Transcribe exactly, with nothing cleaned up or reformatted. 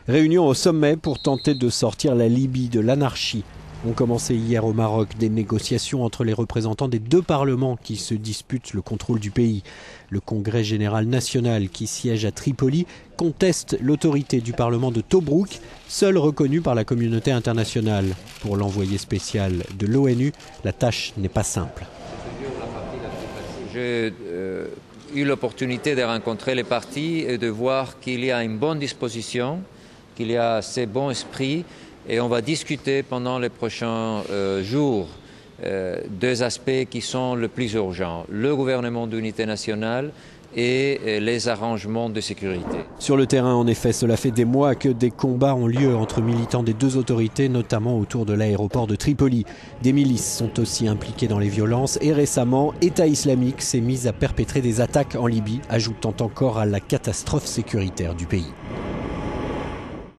Réunion au sommet pour tenter de sortir la Libye de l'anarchie. Ont commencé hier au Maroc des négociations entre les représentants des deux parlements qui se disputent le contrôle du pays. Le Congrès général national qui siège à Tripoli conteste l'autorité du Parlement de Tobrouk, seul reconnu par la communauté internationale. Pour l'envoyé spécial de l'ONU, la tâche n'est pas simple. J'ai euh, eu l'opportunité de rencontrer les partis et de voir qu'il y a une bonne disposition, qu'il y a assez bon esprit. Et on va discuter pendant les prochains euh, jours euh, deux aspects qui sont le plus urgents, le gouvernement d'unité nationale et euh, les arrangements de sécurité. Sur le terrain, en effet, cela fait des mois que des combats ont lieu entre militants des deux autorités, notamment autour de l'aéroport de Tripoli. Des milices sont aussi impliquées dans les violences et récemment, État islamique s'est mis à perpétrer des attaques en Libye, ajoutant encore à la catastrophe sécuritaire du pays.